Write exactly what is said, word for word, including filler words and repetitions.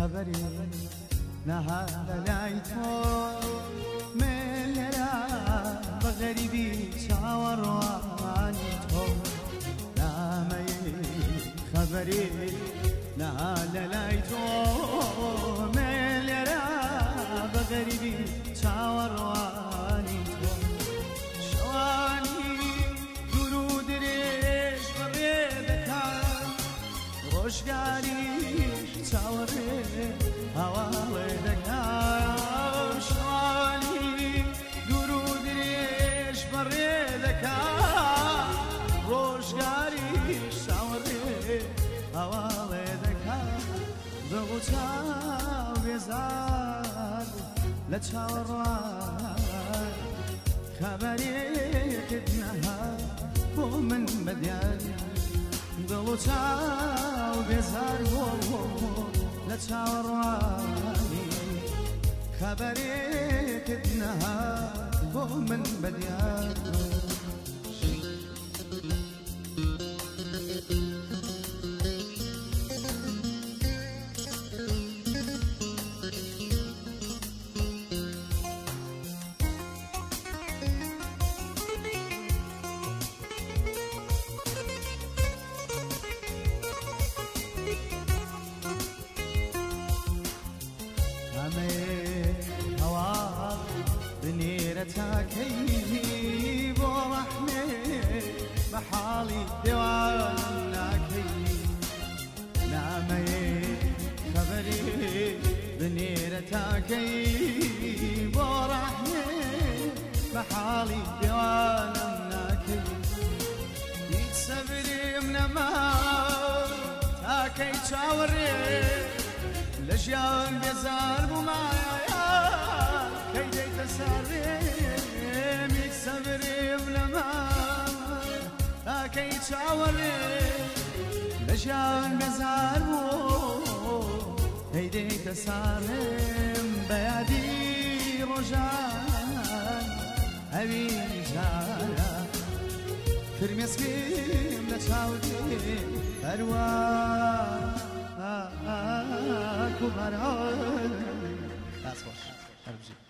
خبری نهاد لایتو ملرا بغریبی چاوروانی تو نامی خبری نهاد لایتو ملرا بغریبی چاوروانی تو شوانی درود ریش بریدکان روشگاری چاوره هواله دکام شوانی درود ریش بریدکان روشگاری چاوره هواله دکام دغوچا بزار لچاوران خبری کدنها ومن بديان دلو چاو بزار و لچاورانی خبری کدنها ومن بديان تاكي بو رحمة بحالي ديواناكي نامي خبري بنيرة تاكي بو رحمة بحالي ديواناكي يتصبري من ما تاكي تشاوري لجيان بيزار بمايا كيدي تساري صبري بلما هاكي تشاوري لجان بزار بو هيدي تسارم بيادي رجان هبي جارا فرمسكيم لتشاوري أرواح كبران أصبر أرجو